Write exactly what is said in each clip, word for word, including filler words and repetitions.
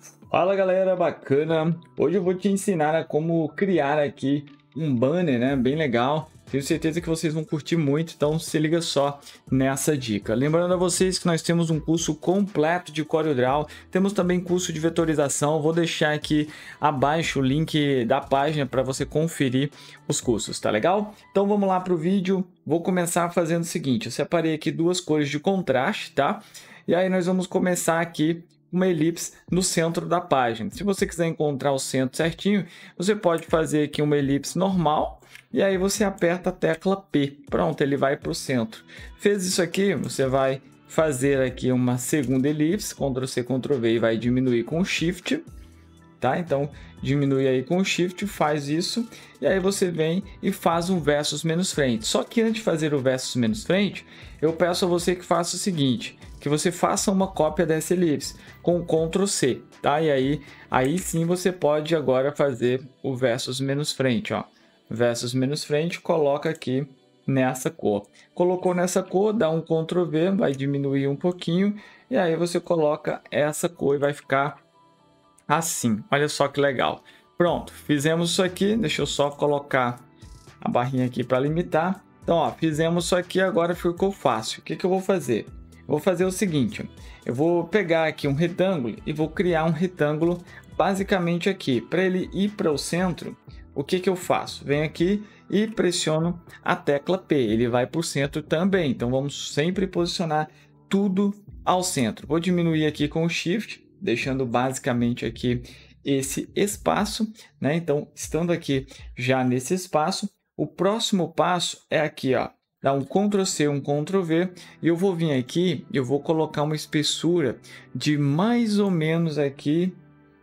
Fala galera, bacana! Hoje eu vou te ensinar a como criar aqui um banner, né? Bem legal. Tenho certeza que vocês vão curtir muito, então se liga só nessa dica. Lembrando a vocês que nós temos um curso completo de CorelDRAW, temos também curso de vetorização. Vou deixar aqui abaixo o link da página para você conferir os cursos, tá legal? Então vamos lá para o vídeo. Vou começar fazendo o seguinte: eu separei aqui duas cores de contraste, tá? E aí nós vamos começar aqui uma elipse no centro da página. Se você quiser encontrar o centro certinho, você pode fazer aqui uma elipse normal e aí você aperta a tecla P. Pronto, ele vai para o centro. Fez isso aqui, você vai fazer aqui uma segunda elipse, Ctrl C, Ctrl V, e vai diminuir com o Shift. Tá? Então, diminui aí com o Shift, faz isso, e aí você vem e faz um versus menos frente. Só que antes de fazer o versus menos frente, eu peço a você que faça o seguinte, que você faça uma cópia dessa elipse com Ctrl C, tá? E aí, aí sim você pode agora fazer o versus menos frente, ó. Versus menos frente, coloca aqui nessa cor. Colocou nessa cor, dá um Ctrl V, vai diminuir um pouquinho, e aí você coloca essa cor e vai ficar assim. Olha só que legal. Pronto, fizemos isso aqui. Deixa eu só colocar a barrinha aqui para limitar. Então, ó, fizemos isso aqui, agora ficou fácil. O que que eu vou fazer? Eu vou fazer o seguinte, eu vou pegar aqui um retângulo e vou criar um retângulo basicamente aqui. Para ele ir para o centro, o que que eu faço? Venho aqui e pressiono a tecla P. Ele vai para o centro também. Então, vamos sempre posicionar tudo ao centro. Vou diminuir aqui com o Shift, deixando basicamente aqui esse espaço, né? Então, estando aqui já nesse espaço, o próximo passo é aqui, ó, dar um Ctrl C, um Ctrl V, e eu vou vir aqui, eu vou colocar uma espessura de mais ou menos aqui,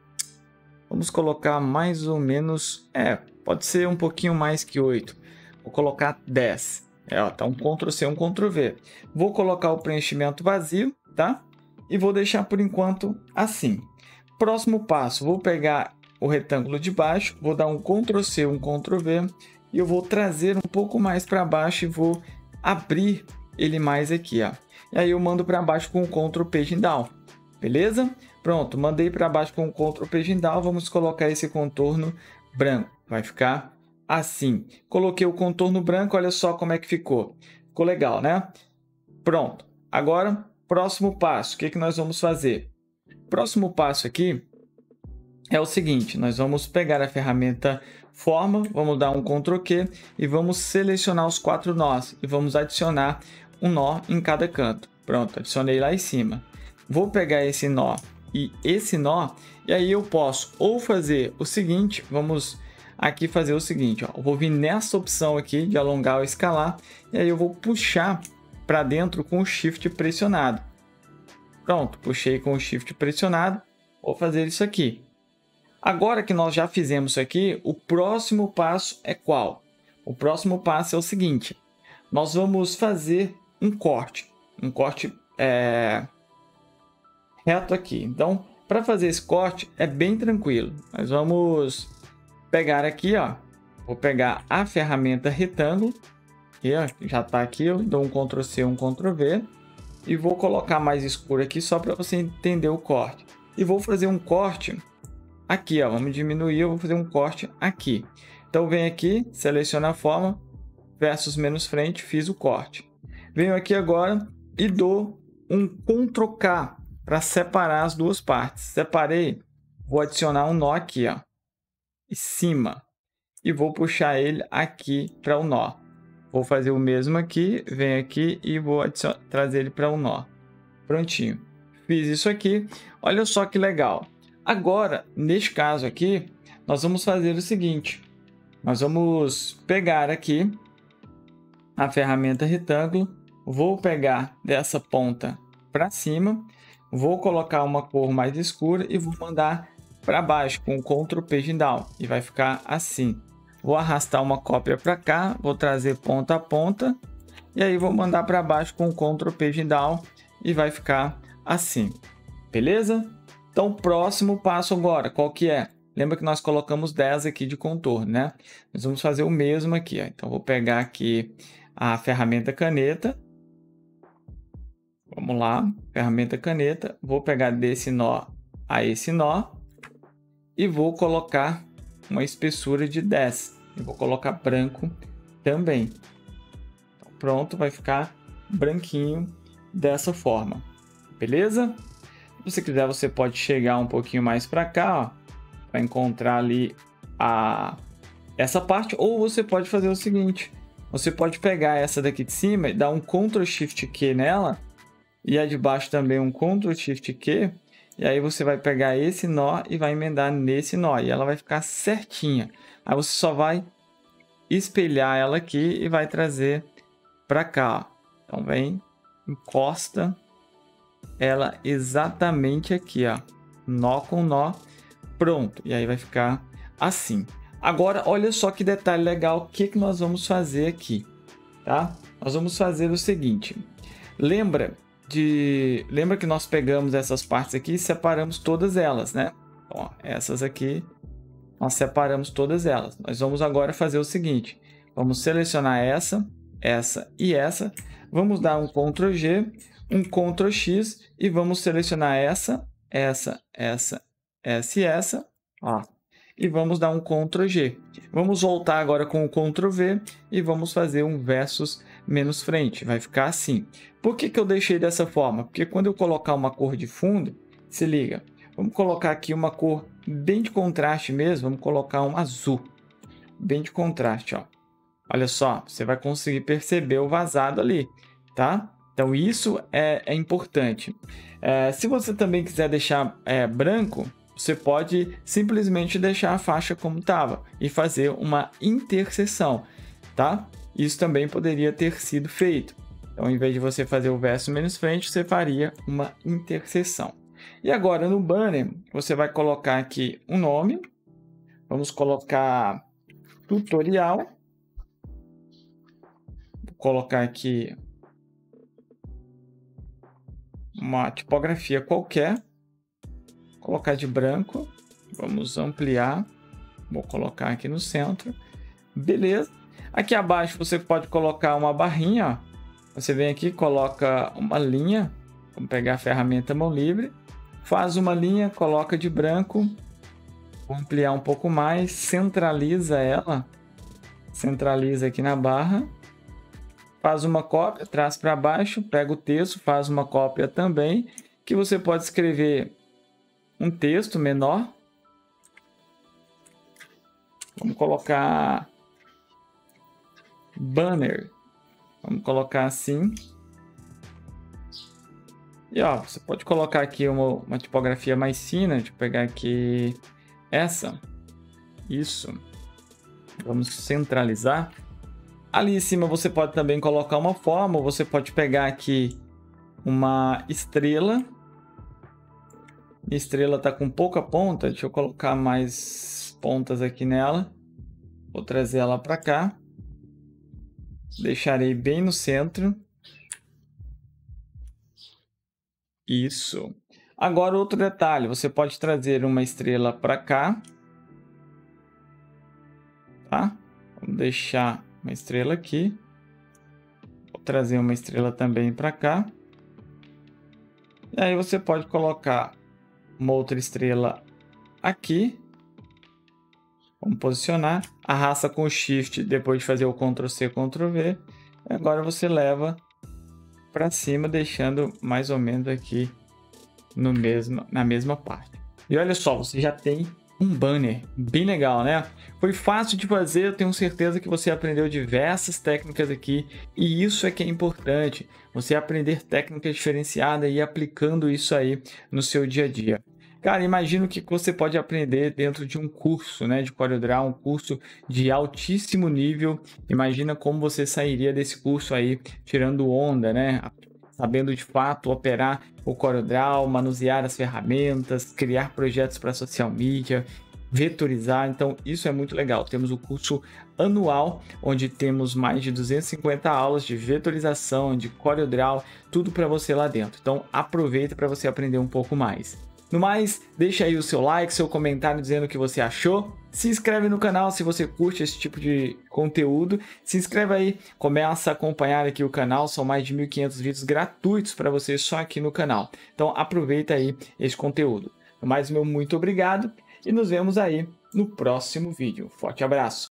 vamos colocar mais ou menos, é, pode ser um pouquinho mais que oito, vou colocar dez, é, ó, tá um Ctrl C, um Ctrl V. Vou colocar o preenchimento vazio, tá? E vou deixar por enquanto assim. Próximo passo, vou pegar o retângulo de baixo, vou dar um Ctrl C, um Ctrl V, e eu vou trazer um pouco mais para baixo e vou abrir ele mais aqui, ó. E aí eu mando para baixo com o Ctrl Page Down, beleza? Pronto, mandei para baixo com o Ctrl Page Down, vamos colocar esse contorno branco, vai ficar assim. Coloquei o contorno branco, olha só como é que ficou. Ficou legal, né? Pronto, agora próximo passo, o que que nós vamos fazer? Próximo passo aqui é o seguinte, nós vamos pegar a ferramenta Forma, vamos dar um Ctrl Q e vamos selecionar os quatro nós e vamos adicionar um nó em cada canto. Pronto, adicionei lá em cima. Vou pegar esse nó e esse nó e aí eu posso ou fazer o seguinte, vamos aqui fazer o seguinte, ó, eu vou vir nessa opção aqui de alongar ou escalar e aí eu vou puxar para dentro com o Shift pressionado. Pronto, puxei com o Shift pressionado, vou fazer isso aqui. Agora que nós já fizemos isso aqui, o próximo passo é qual? O próximo passo é o seguinte, nós vamos fazer um corte, um corte é, reto aqui. Então, para fazer esse corte é bem tranquilo. Nós vamos pegar aqui, ó, vou pegar a ferramenta retângulo, aqui, ó, já está aqui, eu dou um Ctrl C, um Ctrl V e vou colocar mais escuro aqui só para você entender o corte. E vou fazer um corte aqui, ó, vamos diminuir, eu vou fazer um corte aqui. Então venho aqui, seleciono a forma, versus menos frente, fiz o corte. Venho aqui agora e dou um Ctrl K para separar as duas partes. Separei, vou adicionar um nó aqui, ó, em cima e vou puxar ele aqui para o nó. Vou fazer o mesmo aqui, venho aqui e vou trazer ele para um nó. Prontinho. Fiz isso aqui. Olha só que legal. Agora, neste caso aqui, nós vamos fazer o seguinte. Nós vamos pegar aqui a ferramenta retângulo. Vou pegar dessa ponta para cima. Vou colocar uma cor mais escura e vou mandar para baixo com o Ctrl Page Down. E vai ficar assim. Vou arrastar uma cópia para cá, vou trazer ponta a ponta e aí vou mandar para baixo com o Ctrl Page Down e vai ficar assim, beleza? Então, próximo passo agora, qual que é? Lembra que nós colocamos dez aqui de contorno, né? Nós vamos fazer o mesmo aqui, ó. Então, vou pegar aqui a ferramenta caneta. Vamos lá, ferramenta caneta. Vou pegar desse nó a esse nó e vou colocar uma espessura de dez. E vou colocar branco também. Então, pronto, vai ficar branquinho dessa forma. Beleza? Se você quiser, você pode chegar um pouquinho mais para cá, ó, para encontrar ali a essa parte, ou você pode fazer o seguinte, você pode pegar essa daqui de cima e dar um control shift Q nela, e a de baixo também um control shift Q, e aí você vai pegar esse nó e vai emendar nesse nó, e ela vai ficar certinha. Aí você só vai espelhar ela aqui e vai trazer para cá, ó. Então vem, encosta ela exatamente aqui, ó, nó com nó, pronto, e aí vai ficar assim. Agora, olha só que detalhe legal, o que, que nós vamos fazer aqui, tá? Nós vamos fazer o seguinte, lembra, de, lembra que nós pegamos essas partes aqui e separamos todas elas, né? Ó, essas aqui, nós separamos todas elas. Nós vamos agora fazer o seguinte, vamos selecionar essa, essa e essa, vamos dar um control G, um control X e vamos selecionar essa, essa, essa, essa e essa, ó. E vamos dar um control G. Vamos voltar agora com o control V e vamos fazer um versus menos frente. Vai ficar assim. Por que que eu deixei dessa forma? Porque quando eu colocar uma cor de fundo, se liga, vamos colocar aqui uma cor bem de contraste mesmo, vamos colocar um azul, bem de contraste, ó. Olha só, você vai conseguir perceber o vazado ali, tá? Então isso é, é importante. É, se você também quiser deixar é, branco, você pode simplesmente deixar a faixa como estava e fazer uma interseção, tá? Isso também poderia ter sido feito. Então, ao invés de você fazer o verso menos frente, você faria uma interseção. E agora no banner, você vai colocar aqui um nome. Vamos colocar tutorial. Vou colocar aqui uma tipografia qualquer. Colocar de branco, vamos ampliar, vou colocar aqui no centro, beleza. Aqui abaixo você pode colocar uma barrinha, ó. Você vem aqui, coloca uma linha, vamos pegar a ferramenta mão livre, faz uma linha, coloca de branco, vou ampliar um pouco mais, centraliza ela, centraliza aqui na barra, faz uma cópia, traz para baixo, pega o texto, faz uma cópia também, que você pode escrever um texto menor. Vamos colocar banner. Vamos colocar assim. E ó, você pode colocar aqui uma, uma tipografia mais fina. Deixa eu pegar aqui essa. Isso. Vamos centralizar. Ali em cima você pode também colocar uma forma. Você pode pegar aqui uma estrela. Minha estrela está com pouca ponta, deixa eu colocar mais pontas aqui nela. Vou trazer ela para cá. Deixarei bem no centro. Isso. Agora outro detalhe, você pode trazer uma estrela para cá. Tá? Vamos deixar uma estrela aqui. Vou trazer uma estrela também para cá. E aí você pode colocar uma outra estrela aqui. Vamos posicionar. Arrasta com o Shift depois de fazer o control C, control V. Agora você leva para cima, deixando mais ou menos aqui no mesmo, na mesma parte. E olha só, você já tem um banner bem legal, né? Foi fácil de fazer, eu tenho certeza que você aprendeu diversas técnicas aqui, e isso é que é importante, você aprender técnicas diferenciadas e aplicando isso aí no seu dia a dia. Cara, imagina o que você pode aprender dentro de um curso, né, de CorelDRAW, um curso de altíssimo nível. Imagina como você sairia desse curso aí tirando onda, né? Sabendo de fato operar o CorelDRAW, manusear as ferramentas, criar projetos para social media, vetorizar. Então isso é muito legal. Temos o curso anual, onde temos mais de duzentas e cinquenta aulas de vetorização, de CorelDRAW, tudo para você lá dentro. Então aproveita para você aprender um pouco mais. No mais, deixa aí o seu like, seu comentário dizendo o que você achou. Se inscreve no canal se você curte esse tipo de conteúdo. Se inscreve aí, começa a acompanhar aqui o canal. São mais de mil e quinhentos vídeos gratuitos para você só aqui no canal. Então aproveita aí esse conteúdo. Mais meu muito obrigado e nos vemos aí no próximo vídeo. Forte abraço!